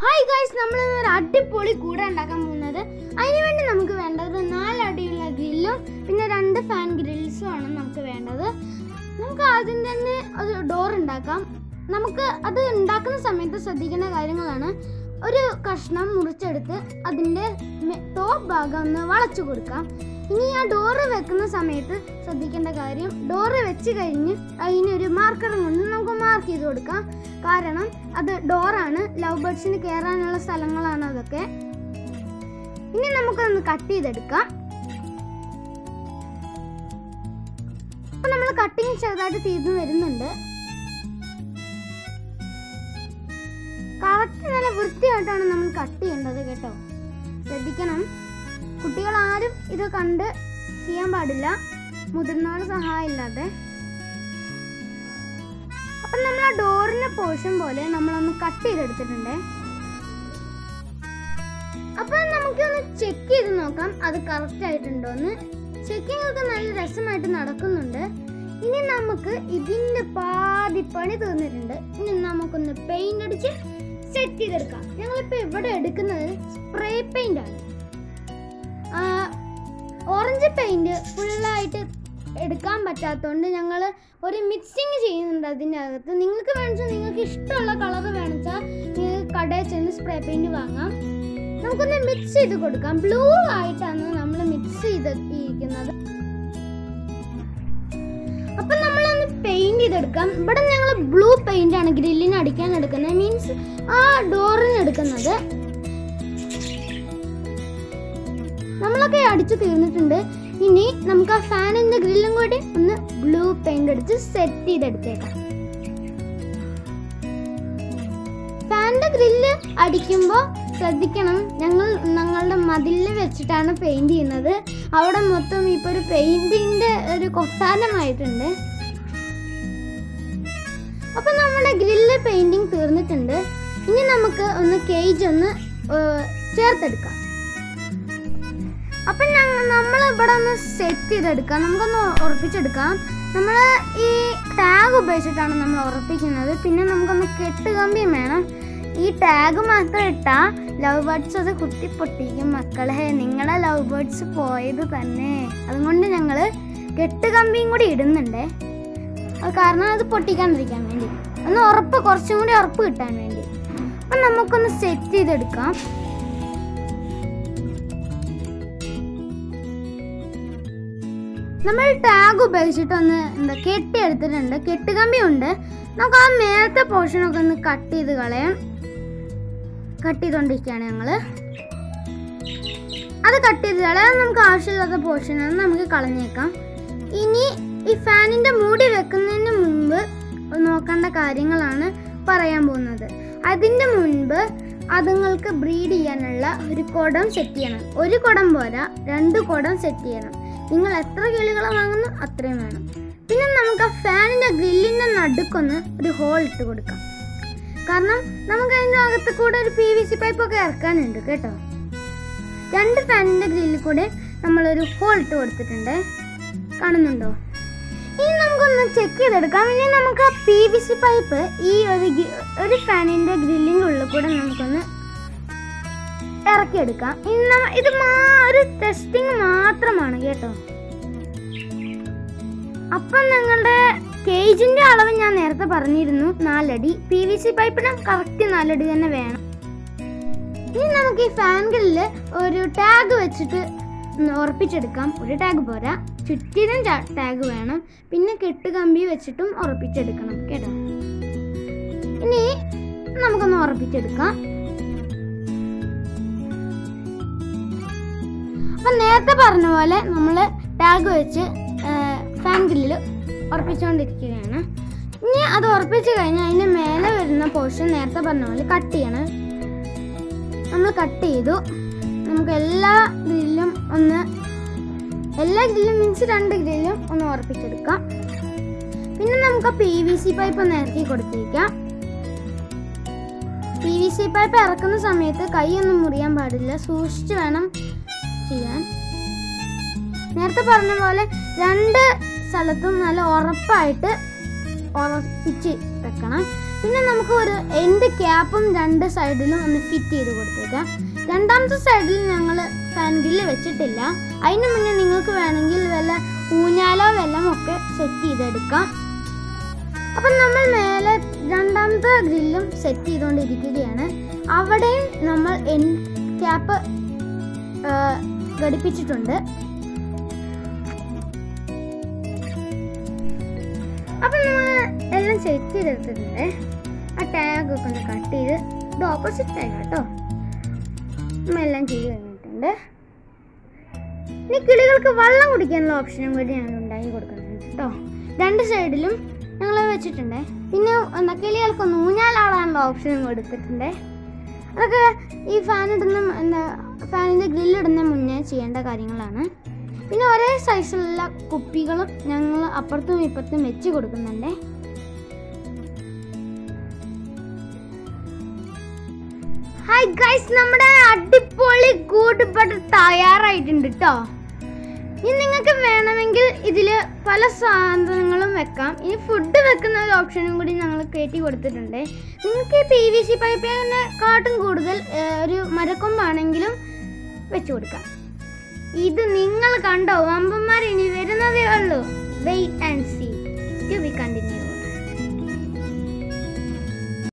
Hi guys, നമ്മളൊരു അടിപൊളി കൂട ഉണ്ടാക്കാൻ പോകുന്നത്. അതിനുവേണ്ടി നമുക്ക് വേണ്ടത് 4 അടിയുള്ള ഗ്രില്ലും പിന്നെ 2 ഫാൻ ഗ്രിൽസും ആണ് നമുക്ക് വേണ്ടത്. നമുക്ക് ആദ്യം തന്നെ ഒരു ഡോർ ഉണ്ടാക്കാം. നമുക്ക് അത് ഉണ്ടാക്കുന്ന സമയത്ത് ശ്രദ്ധിക്കേണ്ട കാര്യങ്ങളാണ്: ഒരു കഷ്ണം മുറിച്ചെടുത്ത് അതിൻ്റെ ടോപ്പ് ഭാഗം ഒന്ന് വളച്ചു കൊടുക്കാം. ഇനി ആ ഡോറ് വെക്കുന്ന സമയത്ത് ശ്രദ്ധിക്കേണ്ട കാര്യം, ഡോറ് വെച്ച് കഴിഞ്ഞ് അതിനൊരു മാർക്കറും കൊണ്ട് നമുക്ക് മാർക്ക് ചെയ്ത് കൊടുക്കാം. കാരണം അത് ഡോറാണ്, ലവ് ബേർഡ്സിന് കയറാനുള്ള സ്ഥലങ്ങളാണ് അതൊക്കെ. ഇനി നമുക്കൊന്ന് കട്ട് ചെയ്തെടുക്കാം. അപ്പൊ നമ്മൾ കട്ടിങ് ചെറുതായിട്ട് തീർന്നു വരുന്നുണ്ട്. കറക്റ്റ് നല്ല വൃത്തിയായിട്ടാണ് നമ്മൾ കട്ട് ചെയ്യേണ്ടത് കേട്ടോ, ശ്രദ്ധിക്കണം. കുട്ടികൾ ആരും ഇത് കണ്ട് ചെയ്യാൻ പാടില്ല, മുതിർന്നവരുടെ സഹായം ഇല്ലാതെ. അപ്പം നമ്മൾ ആ ഡോറിന്റെ പോർഷൻ പോലെ നമ്മളൊന്ന് കട്ട് ചെയ്തെടുത്തിട്ടുണ്ട്. അപ്പം നമുക്കൊന്ന് ചെക്ക് ചെയ്ത് നോക്കാം അത് കറക്റ്റ് ആയിട്ടുണ്ടോന്ന്. ചെക്കിംഗ് ഒക്കെ നല്ല രസമായിട്ട് നടക്കുന്നുണ്ട്. ഇനി നമുക്ക് ഇതിന്റെ പാതി പണി തീർന്നിട്ടുണ്ട്. ഇനി നമുക്കൊന്ന് പെയിന്റ് അടിച്ച് സെറ്റ് ചെയ്തെടുക്കാം. ഞങ്ങളിപ്പോൾ ഇവിടെ എടുക്കുന്നത് സ്പ്രേ പെയിന്റ് ആണ്. ഓറഞ്ച് പെയിന്റ് ഫുള്ളായിട്ട് എടുക്കാൻ പറ്റാത്തതുകൊണ്ട് ഞങ്ങൾ ഒരു മിക്സിങ് ചെയ്യുന്നുണ്ട് അതിൻ്റെ അകത്ത്. നിങ്ങൾക്ക് വേണമെച്ചാൽ നിങ്ങൾക്ക് ഇഷ്ടമുള്ള കളർ വേണമെച്ചാൽ നിങ്ങൾക്ക് കടയിൽ ചെന്ന് സ്പ്രേ പെയിന്റ് വാങ്ങാം. നമുക്കൊന്ന് മിക്സ് ചെയ്ത് കൊടുക്കാം. ബ്ലൂ ആയിട്ടാണ് നമ്മൾ മിക്സ് ചെയ്തിരിക്കുന്നത്. അപ്പം നമ്മളൊന്ന് പെയിന്റ് ചെയ്തെടുക്കാം. ഇവിടെ ഞങ്ങൾ ബ്ലൂ പെയിന്റ് ആണ് ഗ്രില്ലിന് അടിക്കാൻ എടുക്കുന്നത്, മീൻസ് ആ ഡോറിന് എടുക്കുന്നത്. നമ്മളൊക്കെ അടിച്ചു തീർന്നിട്ടുണ്ട്. ഇനി നമുക്ക് ആ ഫാനിന്റെ ഗ്രില്ലും കൂടി ഒന്ന് ബ്ലൂ പെയിന്റ് അടിച്ച് സെറ്റ് ചെയ്തെടുത്തേക്കാം. ഫാനിന്റെ ഗ്രില്ല് അടിക്കുമ്പോൾ ശ്രദ്ധിക്കണം, ഞങ്ങളുടെ മതിലിൽ വെച്ചിട്ടാണ് പെയിന്റ് ചെയ്യുന്നത്. അവിടെ മൊത്തം ഇപ്പൊ ഒരു പെയിന്റിന്റെ ഒരു കൊട്ടാരമായിട്ടുണ്ട്. അപ്പൊ നമ്മുടെ ഗ്രില്ല് പെയിന്റിങ് തീർന്നിട്ടുണ്ട്. ഇനി നമുക്ക് ഒന്ന് കേജ് ഒന്ന് ചേർത്തെടുക്കാം. അപ്പം നമ്മൾ ഇവിടെ ഒന്ന് സെറ്റ് ചെയ്തെടുക്കാം. നമുക്കൊന്ന് ഉറപ്പിച്ചെടുക്കാം. നമ്മൾ ഈ ടാഗ് ഉപയോഗിച്ചിട്ടാണ് നമ്മൾ ഉറപ്പിക്കുന്നത്. പിന്നെ നമുക്കൊന്ന് കെട്ടുകമ്പിയും വേണം. ഈ ടാഗ് മാത്രം ഇട്ടാൽ ലവ് ബേർഡ്സ് അത് കുത്തി പൊട്ടിക്കും. മക്കളെ, നിങ്ങളെ ലവ് ബേർഡ്സ് പോയത് തന്നെ. അതുകൊണ്ട് ഞങ്ങൾ കെട്ടുകമ്പിയും കൂടി ഇടുന്നുണ്ടേ. അത് കാരണം അത് പൊട്ടിക്കാണ്ടിരിക്കാൻ വേണ്ടി, ഒന്ന് കുറച്ചും കൂടി ഉറപ്പ് കിട്ടാൻ വേണ്ടി. അപ്പം നമുക്കൊന്ന് സെറ്റ് ചെയ്തെടുക്കാം. നമ്മൾ ടാഗ് ഉപയോഗിച്ചിട്ടൊന്ന് കെട്ടിയെടുത്തിട്ടുണ്ട്. കെട്ടുകമ്പിയുണ്ട്. നമുക്ക് ആ മേലത്തെ പോർഷനൊക്കെ ഒന്ന് കട്ട് ചെയ്ത് കളയാം. കട്ട് ചെയ്തുകൊണ്ടിരിക്കുകയാണ് ഞങ്ങൾ. അത് കട്ട് ചെയ്ത് കളയാൻ നമുക്ക് ആവശ്യമില്ലാത്ത പോർഷനാണ്, നമുക്ക് കളഞ്ഞേക്കാം. ഇനി ഈ ഫാനിൻ്റെ മൂടി വെക്കുന്നതിന് മുൻപ് നോക്കേണ്ട കാര്യങ്ങളാണ് പറയാൻ പോകുന്നത്. അതിൻ്റെ മുൻപ് അതുങ്ങൾക്ക് ബ്രീഡ് ചെയ്യാനുള്ള ഒരു കുടം സെറ്റ് ചെയ്യണം. ഒരു കുടം പോരാ, 2 കുടം സെറ്റ് ചെയ്യണം. നിങ്ങൾ എത്ര കിളികളെ വാങ്ങുന്നു അത്രയും വേണം. പിന്നെ നമുക്ക് ആ ഫാനിൻ്റെ ഗ്രില്ലിൻ്റെ നടുക്കൊന്ന് ഒരു ഹോൾ ഇട്ട് കൊടുക്കാം. കാരണം നമുക്ക് അതിൻ്റെ അകത്ത് കൂടെ ഒരു PVC പൈപ്പൊക്കെ ഇറക്കാനുണ്ട് കേട്ടോ. 2 ഫാനിൻ്റെ ഗ്രില്ലിൽ കൂടെ നമ്മളൊരു ഹോൾ ഇട്ട് കൊടുത്തിട്ടുണ്ട്, കാണുന്നുണ്ടോ? ഇനി നമുക്കൊന്ന് ചെക്ക് ചെയ്തെടുക്കാം. ഇനി നമുക്ക് ആ PVC പൈപ്പ് ഈ ഒരു ഫാനിൻ്റെ ഗ്രില്ലിൻ്റെ ഉള്ളിൽ കൂടെ നമുക്കൊന്ന് ഇറക്കിയെടുക്കാം. ഇത് ഒരു ടെസ്റ്റിംഗ് മാത്രമാണ് കേട്ടോ. അപ്പം ഞങ്ങളുടെ കേജിന്റെ അളവ് ഞാൻ നേരത്തെ പറഞ്ഞിരുന്നു, 4 അടി. PVC പൈപ്പിന് കറക്റ്റ് 4 അടി തന്നെ വേണം. ഇനി നമുക്ക് ഈ ഫാൻ ഗ്രില്ല് ഒരു ടാഗ് വെച്ചിട്ട് ഉറപ്പിച്ചെടുക്കാം. ഒരു ടാഗ് പോരാ, ചുറ്റിനും ടാഗ് വേണം. പിന്നെ കെട്ടുകമ്പി വെച്ചിട്ടും ഉറപ്പിച്ചെടുക്കണം കേട്ടോ. ഇനി നമുക്കൊന്ന് ഉറപ്പിച്ചെടുക്കാം. അപ്പം നേരത്തെ പറഞ്ഞ പോലെ നമ്മൾ ടാഗ് വെച്ച് ഫാൻ ഗ്രില്ലിൽ ഉറപ്പിച്ചുകൊണ്ടിരിക്കുകയാണ്. ഇനി അത് ഉറപ്പിച്ച് കഴിഞ്ഞാൽ അതിൻ്റെ മേലെ വരുന്ന പോർഷൻ നേരത്തെ പറഞ്ഞ പോലെ കട്ട് ചെയ്യണം. നമ്മൾ കട്ട് ചെയ്തു. നമുക്ക് എല്ലാ ഗ്രില്ലും മീൻസ് 2 ഗ്രില്ലും ഒന്ന് ഉറപ്പിച്ചെടുക്കാം. പിന്നെ നമുക്ക് PVC പൈപ്പ് ഒന്ന് ഇറക്കി കൊടുത്തിരിക്കാം. PVC പൈപ്പ് ഇറക്കുന്ന സമയത്ത് കൈയൊന്നും മുറിയാൻ പാടില്ല, സൂക്ഷിച്ച് വേണം ചെയ്യാൻ. നേരത്തെ പറഞ്ഞ പോലെ 2 സ്ഥലത്തും നല്ല ഉറപ്പായിട്ട് ഉറപ്പിച്ച് വെക്കണം. പിന്നെ നമുക്ക് ഒരു എൻഡ് ക്യാപ്പും 2 സൈഡിലും ഒന്ന് ഫിറ്റ് ചെയ്ത് കൊടുത്തേക്കാം. രണ്ടാമത്തെ സൈഡിൽ ഞങ്ങൾ ഫാൻ ഗ്രില്ല് വെച്ചിട്ടില്ല. അതിന് മുന്നേ നിങ്ങൾക്ക് വേണമെങ്കിൽ വല്ല ഊഞ്ഞാലോ വെല്ലമൊക്കെ സെറ്റ് ചെയ്തെടുക്കാം. അപ്പം നമ്മൾ മേലെ രണ്ടാമത്തെ ഗ്രില്ലും സെറ്റ് ചെയ്തുകൊണ്ടിരിക്കുകയാണ്. അവിടെയും നമ്മൾ എൻഡ് ക്യാപ്പ് ഘടിപ്പിച്ചിട്ടുണ്ട്. അപ്പം നമ്മൾ എല്ലാം സെറ്റ് ചെയ്തെടുത്തിട്ടുണ്ട്. ആ ടാഗൊക്കെ ഒന്ന് കട്ട് ചെയ്ത് ഇത് ഓപ്പോസിറ്റ് ടാഗ് കേട്ടോ. എല്ലാം ചെയ്ത് കഴിഞ്ഞിട്ടുണ്ട്. ഇനി കിളികൾക്ക് വെള്ളം കുടിക്കാനുള്ള ഓപ്ഷനും കൂടി ഞങ്ങൾ ഉണ്ടാക്കി കൊടുക്കുന്നുണ്ട് കേട്ടോ. 2 സൈഡിലും ഞങ്ങൾ വെച്ചിട്ടുണ്ട്. പിന്നെ കിളികൾക്ക് ഊഞ്ഞാലാടാനുള്ള ഓപ്ഷനും കൊടുത്തിട്ടുണ്ട്. അതൊക്കെ ഈ ഫാനിൻ്റെ ഗ്രില്ലിടുന്ന മുന്നേ ചെയ്യേണ്ട കാര്യങ്ങളാണ്. പിന്നെ ഒരേ സൈസിലുള്ള കുപ്പികളും ഞങ്ങൾ അപ്പുറത്തും ഇപ്പുറത്തും വെച്ച് കൊടുക്കുന്നുണ്ട്. ഹായ് ഗൈസ്, നമ്മുടെ അടിപൊളി കൂട്ടുപെട്ട് തയ്യാറായിട്ടുണ്ട് കേട്ടോ. ഇനി നിങ്ങൾക്ക് വേണമെങ്കിൽ ഇതിൽ പല സാധനങ്ങളും വെക്കാം. ഇനി ഫുഡ് വെക്കുന്ന ഒരു ഓപ്ഷനും കൂടി ഞങ്ങൾ കയറ്റി കൊടുത്തിട്ടുണ്ട്. നിങ്ങൾക്ക് PVC പൈപ്പിനെക്കാട്ടും കൂടുതൽ ഒരു മരക്കൊമ്പാണെങ്കിലും വെച്ച് കൊടുക്കാം. ഇത് നിങ്ങൾ കണ്ടോ? വമ്പന്മാർ ഇനി വരുന്നതേ ഉള്ളൂ. Wait and see to be continue.